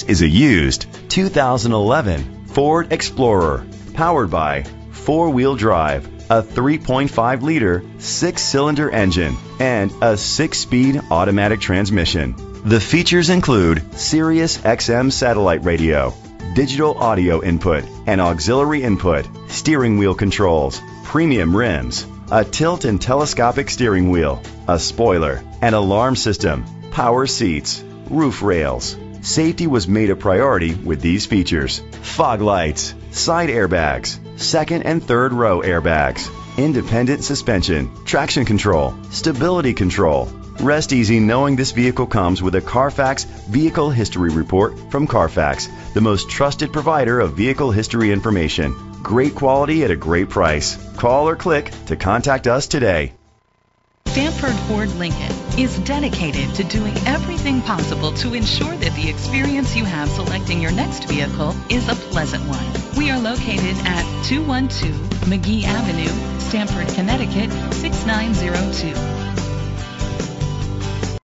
Next is a used 2011 Ford Explorer, powered by four-wheel drive, a 3.5-liter 6-cylinder engine, and a 6-speed automatic transmission. The features include Sirius XM satellite radio, digital audio input and auxiliary input, steering wheel controls, premium rims, a tilt and telescopic steering wheel, a spoiler, an alarm system, power seats, roof rails. Safety was made a priority with these features: fog lights, side airbags, second and third row airbags, independent suspension, traction control, stability control. Rest easy knowing this vehicle comes with a Carfax Vehicle History Report from Carfax, the most trusted provider of vehicle history information. Great quality at a great price. Call or click to contact us today. Stanford Ford Lincoln is dedicated to doing everything possible to ensure that the experience you have selecting your next vehicle is a pleasant one. We are located at 212 McGee Avenue, Stamford, Connecticut 6902.